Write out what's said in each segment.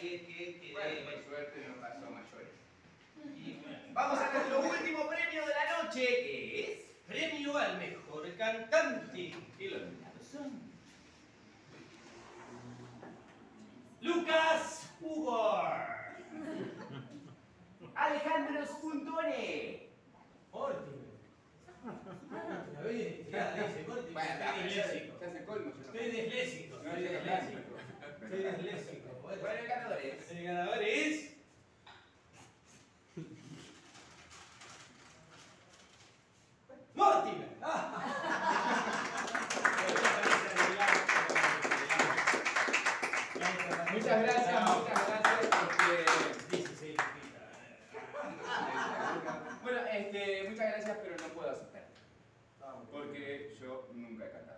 es que... Bueno, por suerte no pasó a mayores. Y bueno, vamos a nuestro último premio de la noche, que es premio al mejor cantante. Y los nominados son... Lucas Hugo, Alejandro Spuntone, Mortimer. Bueno, ya se colmo. Estoy disléxico. Soy disléxico. Bueno, el ganador es... El ganador es... Mortimer. Muchas gracias porque... Bueno, muchas gracias, pero no puedo aceptar. Porque yo nunca he cantado.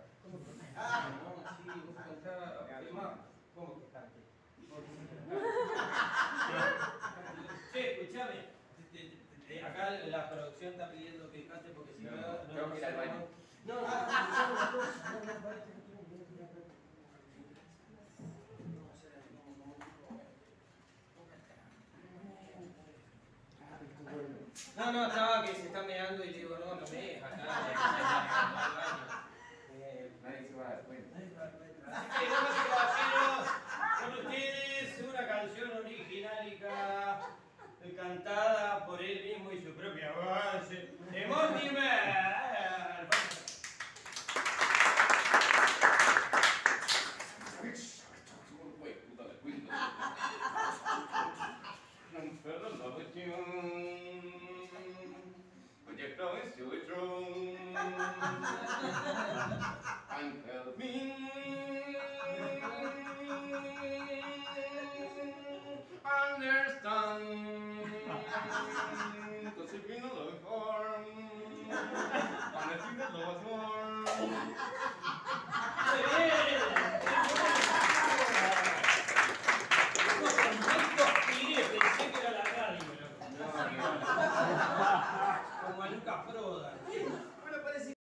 ¿Cómo que cante? Che, escuchame. Acá la producción está pidiendo que cante porque si no... Tengo que ir al baño. No, estaba que se está meando y le digo, no me deja acá.